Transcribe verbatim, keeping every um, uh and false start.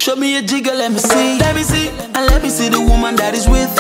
Show me a jigger, let me see. Let me see, and let me see the woman that is with